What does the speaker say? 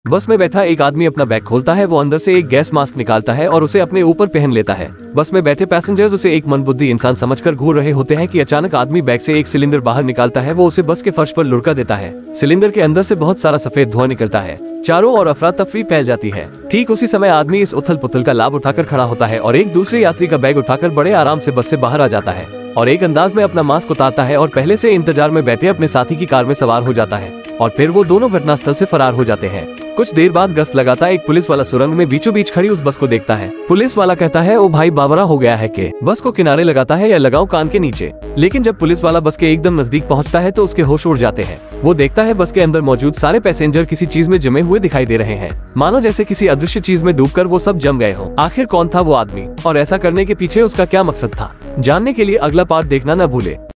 बस में बैठा एक आदमी अपना बैग खोलता है। वो अंदर से एक गैस मास्क निकालता है और उसे अपने ऊपर पहन लेता है। बस में बैठे पैसेंजर्स उसे एक मंदबुद्धि इंसान समझकर घूर रहे होते हैं कि अचानक आदमी बैग से एक सिलेंडर बाहर निकालता है। वो उसे बस के फर्श पर लुढ़का देता है। सिलेंडर के अंदर से बहुत सारा सफेद धुआं निकलता है। चारों ओर अफरा तफरी फैल जाती है। ठीक उसी समय आदमी इस उथल पुथल का लाभ उठाकर खड़ा होता है और एक दूसरे यात्री का बैग उठाकर बड़े आराम से बस से बाहर आ जाता है और एक अंदाज में अपना मास्क उतारता है और पहले से इंतजार में बैठे अपने साथी की कार में सवार हो जाता है और फिर वो दोनों घटनास्थल से फरार हो जाते हैं। कुछ देर बाद गश्त लगाता एक पुलिस वाला सुरंग में बीचों बीच खड़ी उस बस को देखता है। पुलिस वाला कहता है, ओ भाई बावरा हो गया है कि बस को किनारे लगाता है या लगाओ कान के नीचे। लेकिन जब पुलिस वाला बस के एकदम नजदीक पहुंचता है तो उसके होश उड़ जाते हैं। वो देखता है बस के अंदर मौजूद सारे पैसेंजर किसी चीज में जमे हुए दिखाई दे रहे हैं, मानो जैसे किसी अदृश्य चीज में डूबकर वो सब जम गए हों। आखिर कौन था वो आदमी और ऐसा करने के पीछे उसका क्या मकसद था? जानने के लिए अगला पार्ट देखना न भूले।